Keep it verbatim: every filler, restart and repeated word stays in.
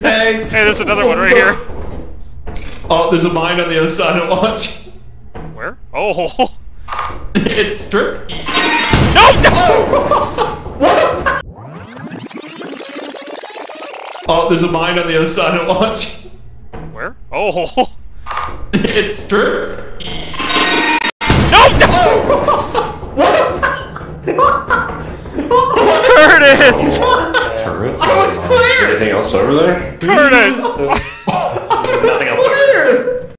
Thanks. Hey, there's another one right here. Oh, there's a mine on the other side of watch. Where? Oh. It's tricky. No! Oh. What? Oh, there's a mine on the other side of watch. Where? Oh. It's tricky. No! Oh. What? Curtis! Turret? Oh, it's clear! Is there anything else over there? Curtis!